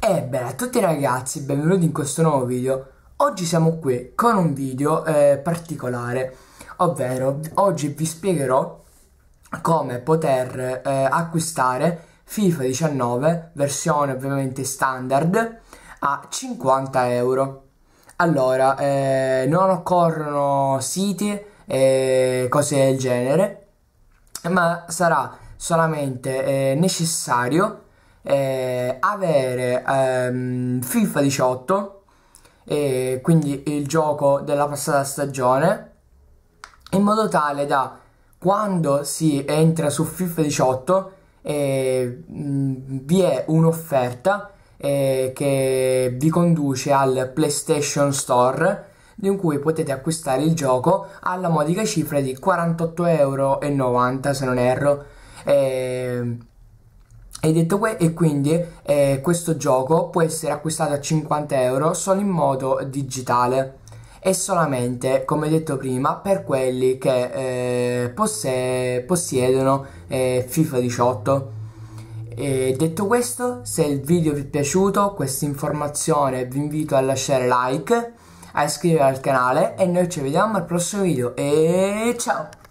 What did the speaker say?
Bene a tutti ragazzi, benvenuti in questo nuovo video. Oggi siamo qui con un video particolare, ovvero oggi vi spiegherò come poter acquistare FIFA 19, versione ovviamente standard, a 50 euro. Allora, non occorrono siti e cose del genere, ma sarà solamente necessario avere FIFA 18, quindi il gioco della passata stagione, in modo tale da quando si entra su FIFA 18 vi è un'offerta che vi conduce al PlayStation Store, in cui potete acquistare il gioco alla modica cifra di 48,90 € se non erro. E quindi questo gioco può essere acquistato a 50 euro solo in modo digitale e solamente, come detto prima, per quelli che possiedono FIFA 18. Detto questo, se il video vi è piaciuto, questa informazione, vi invito a lasciare like, a iscrivervi al canale e noi ci vediamo al prossimo video e ciao!